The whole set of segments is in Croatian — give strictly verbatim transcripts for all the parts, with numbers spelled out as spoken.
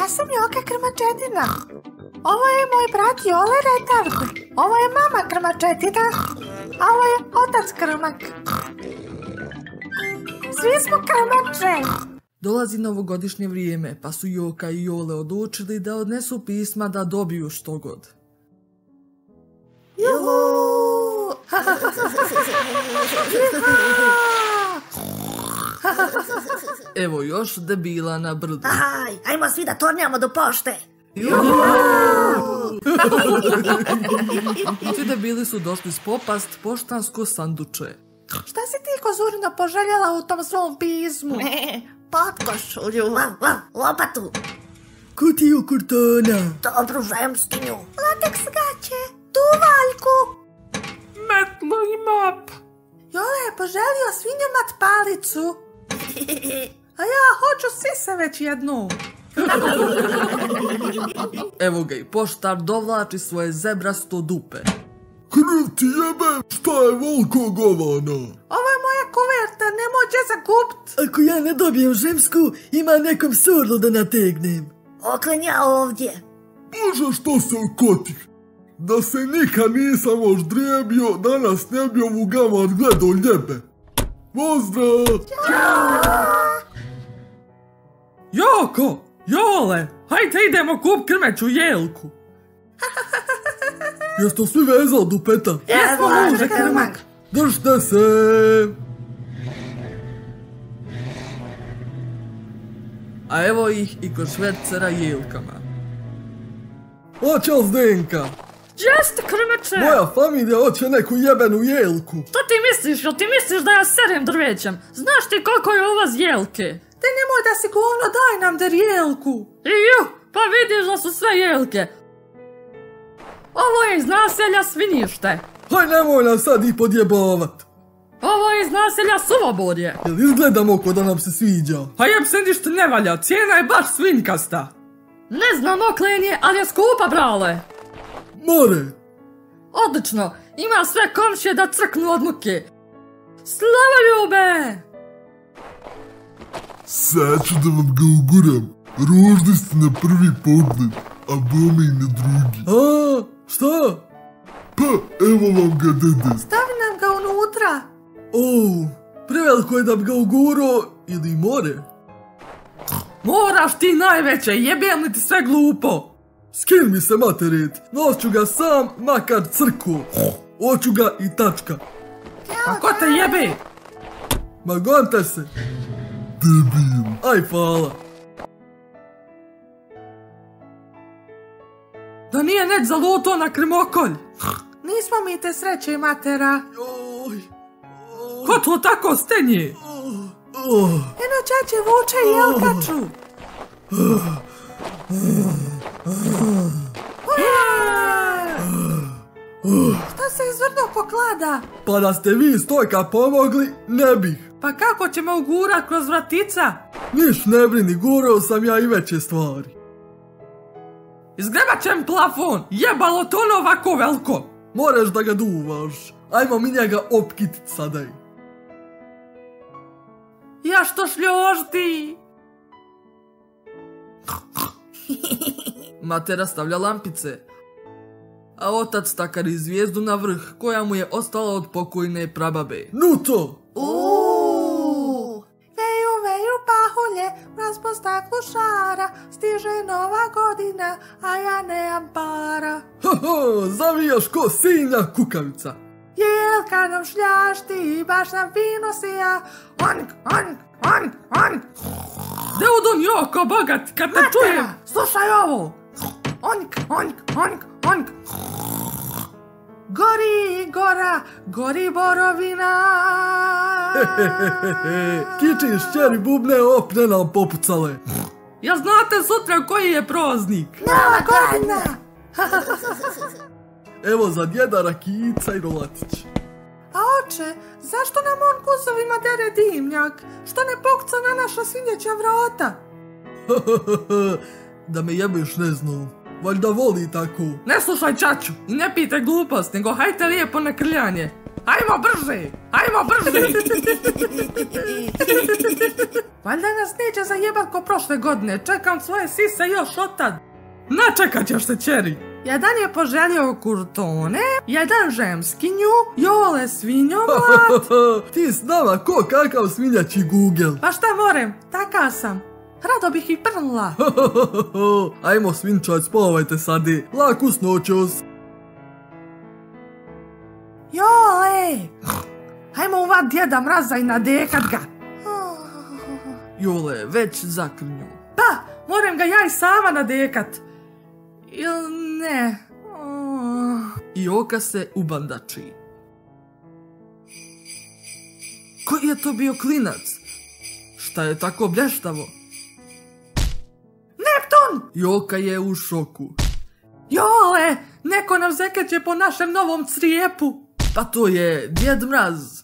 Ja sam Joka Krmačetina. Ovo je moj brat Jole Retard. Ovo je mama Krmačetina. A ovo je otac Krmak. Svi smo Krmače. Dolazi novogodišnje vrijeme, pa su Joka i Jole odlučili da odnesu pisma da dobiju što god. Juhu! Evo još debila na brdu. Aj, ajmo svi da tornjamo do pošte. Ti debili su došli spopast poštansko sanduče. Šta si ti, Kozurina, poželjela u tom svom pismu? Potkošulju, lopatu, Kutiju kartona, dobru žemskinju, lateks gaće, tuvaljku, metlo i map. Jole je poželio svinjomat palicu. A ja hoću sise već jednu. Evo ga i poštar dovlači svoje zebrasto dupe. Kriv ti jebe, šta je volko govana? Ovo je moja kuverta, nemojte zakupt. Ako ja ne dobijem žemsku, ima nekom surlo da nategnem. Oklen ja ovdje. Bože, što se okotih? Da se nikad nisam oždrijebio, danas ne bi ovu gamar gledao ljebe. Pozdrav! Joko, Jole, hajde idemo kup krmeću jelku. Jeste svi vezali dupeta? Jesmo, muže Krmak. Držite se! A evo ih i kod švercera jelkama. Oće Zdenka! Jeste, Krmače! Moja familija hoće neku jebenu jelku. Što ti misliš? Jel ti misliš da ja serem drvećem? Znaš ti koliko je ova jelke? Te nemoj da si govno, daj nam der jelku. I ju, pa vidiš da su sve jelke. Ovo je iz naselja Svinjište. Haj, nemoj nam sad i podjebavat. Ovo je iz naselja Suvoborje. Jel izgledamo ko da nam se sviđa? Pa jeb se ništa ne valja, cijena je baš svinjkasta. Ne znam oklenje, ali je skupa, brale. More! Odlično, ima sve komšije da crknu od muke. Slavoljube! Sad ću da vam ga uguram. Ružni ste na prvi pogled, a bome i na drugi. A, šta? Pa, evo vam ga, dede. Stavi nam ga unutra. O, preveliko je da bi ga uguro ili more. Moraš ti najveće, jebem li ti sve glupo. Skin mi se materit, noću ga sam, makar crku. Oću ga i tačka. A ko te jebe? Ma gonte se. Debil. Aj, hvala. Da nije neć zaluto na krmokolj. Nismo mi te sreće, matera. Oj. Ko to tako stenje? Oh. Eno čače vuče i jelkaču. Šta se izvrnuo poklada? Pa da ste vi stojka pomogli, ne bih. Pa kako će me ugurat kroz vratica? Niš ne brini, gurao sam ja i veće stvari. Izgrebat ćem plafon, jebalo to ono ovako veliko. Moraš da ga duvaš. Ajmo mi njega opkitit sadaj. Ja što šljoždi? Matera stavlja lampice, a otac takari zvijezdu na vrh koja mu je ostala od pokojne prababe. Nu to! Uuu, veju, veju pahulje, mraz po staklu šara, stiže nova godina, a ja nemam para. Hoho, zavijaš ko sinja kukavica. Jelka nam šljašti, baš nam fino sija, onk, onk, onk, onk. Deudon Joko, bogat, kad te čujem. Slušaj ovo. Onk, onk, onk, onk. Gori gora, gori borovina. Kiči šćeri bubne opne nam popucale. Ja znate sutra koji je praznik? Nova godina. Evo za djeda rakijica i rolatić. A oče, zašto nam on kuzovima dere dimnjak? Što ne pokca na naša svinjeća vrata? Da me jebeš ne znam. Valjda voli tako. Ne slušaj čaču i ne pijte glupost, nego hajte lijepo na krljanje. Ajmo brže! Ajmo brže! Valjda nas neće zajebat ko prošle godine. Čekam svoje sise još otad. Načekat ćeš se, čeri. Jedan je poželio kurtone, jedan žemskinju, Jole svinjomlat. Ti s nama ko kakav svinjači Google. Pa šta morem, taka sam. Rado bih ih prnula. Ajmo svinčać, spavajte sadi. Laku snoćos. Jole! Hajmo uvat djeda mraza i nadekat ga. Jole, već zakrnju. Pa, moram ga ja i sama nadekat. Ili ne? I oka se ubandači. Koji je to bio klinac? Šta je tako blještavo? Neptun! Joka je u šoku. Jole, neko nam zekeće po našem novom crijepu. Pa to je Djed Mraz.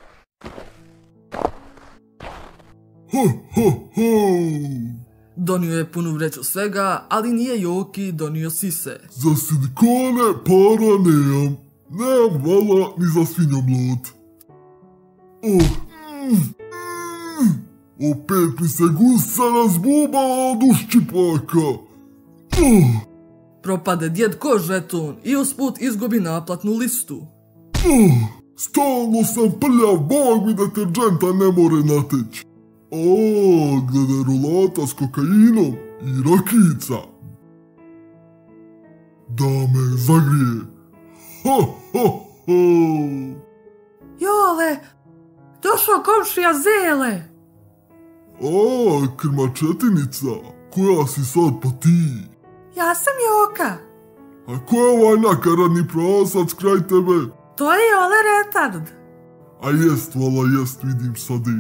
Ho, ho, ho. Donio je punu vreću svega, ali nije Joki donio sise. Za silikone para nemam. Nemam vala ni za svinjomlot. Oh, mm, mm. Opet mi se gusa razbubala od uščipaka. Oh, Propade djed ko žeton i usput izgubi naplatnu listu. oh. Stalno sam prljav, bog mi deterđenta ne more nateć. A, glede rolata s kokainom i rakica. Da me zagrije. Ha, ha, ha. Jole, došao komšija Zele. A, krmačetinica, koja si sad pa ti? Ja sam Joka. A ko je ovaj nakaradni prasac kraj tebe? To je Jole retard. A jest, vala jest, vidim sadi.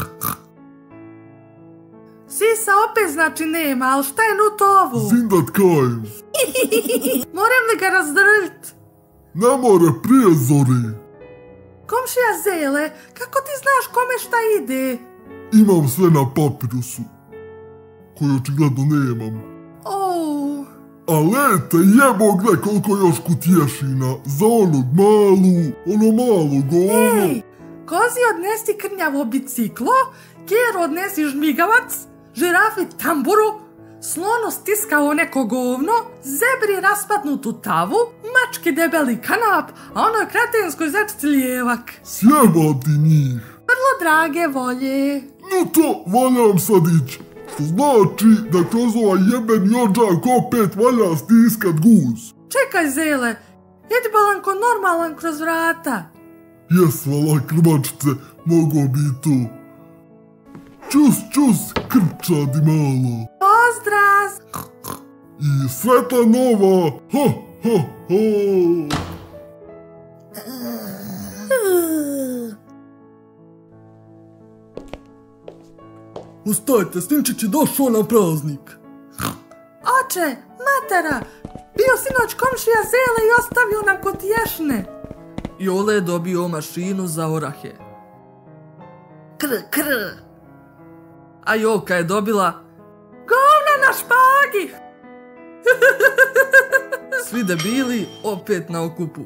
Sisa opet znači nema, ali šta je nu tovu? Zindat kajem. Moram li ga razdrljit? Ne more prije zori. Komšija Zele, kako ti znaš kome šta ide? Imam sve na papirusu, koji očigledno nemam. Oh. A lete jebo gle koliko još kutješina, za onog malu, ono malog ono. Ej, kozi odnesi krnjavo biciklo, Kjer odnesi žmigavac, žirafi tamburu, slonu stiskao neko govno, zebri raspadnutu tavu, mački debeli kanap, a onoj kretenskoj zečci lijevak. Sjebam ti njih. Vrlo drage volje. No to valjam sad ići. Što znači da kroz ovaj jeben jođak opet valja stiskat guz. Čekaj Zele, jedi balanko normalan kroz vrata. Jes, vala krmačice, mogo bi to. Čus, čus, krčadi malo. Pozdrav! I sveta nova, ha, ha, ha. Ustajte, Svinčić je došao na praznik. Oče, matera, bio sinoć komšija Zele i ostavio nam kotješne. Jole je dobio mašinu za orahe. Kr, kr. A Joka je dobila Govna na špagi! svi debili opet na okupu.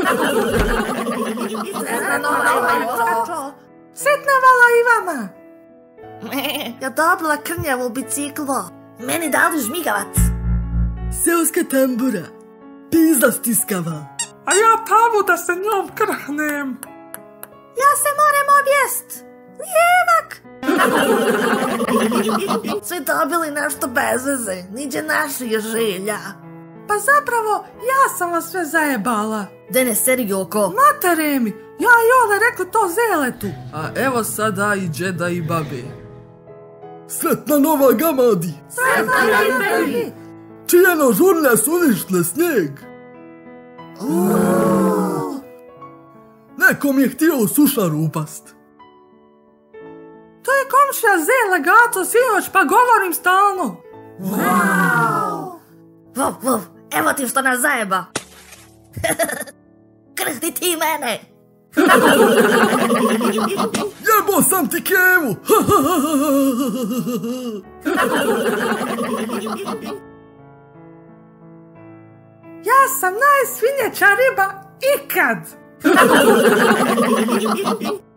Sretna vala i vama! Ja dobila krnjavu biciklo. Meni dali žmigavac. Seoska tambura. Pizda stiskava. A ja tavu da se njom krhnem. Ja se moram objest. Lijevak. Svi dobili nešto bez veze. Niđe naših želja. Pa zapravo, ja sam vas sve zajebala. Dene seri Joko. Matere mi, ja i Jole rekao to Zeletu. A evo sada i džeda i babe. Sretna nova gamadi. Sretna tebi. Čijeno žurne su uništle snijeg. Nekom je htio u sušaru upast. To je komšija Zele gato sinoć, pa govorim stalno. Wow. Vov, vov, evo ti što nas zajeba. Krhti ti mene. Jebo sam ti kevu. Ja sam najsvinjeća riba ikad. Ćao!